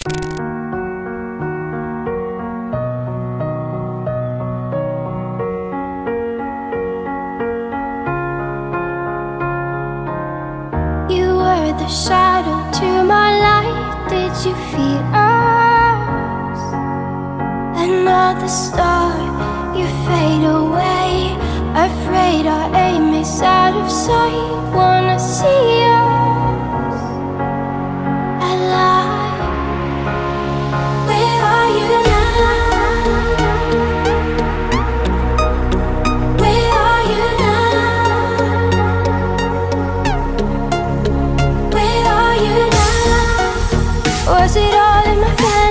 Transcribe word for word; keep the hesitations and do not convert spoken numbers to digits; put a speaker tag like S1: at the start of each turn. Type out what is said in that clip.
S1: The shadow to my light, did you feel us? Another star, you fade away. Afraid our aim is out of sight. Wanna see us alive. Where are you now? Where are you now? Was it all in my fantasy?